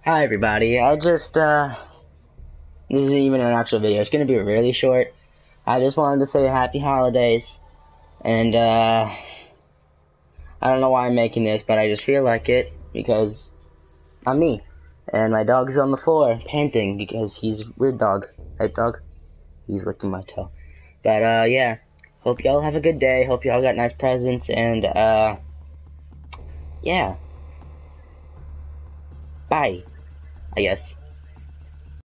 Hi everybody, this isn't even an actual video, it's gonna be really short. I just wanted to say happy holidays, and I don't know why I'm making this, but I just feel like it, because I'm me. And my dog's on the floor, panting, because he's a weird dog. Right, dog? He's licking my toe. But, yeah. Hope y'all have a good day, hope y'all got nice presents, and, yeah. Bye, I guess.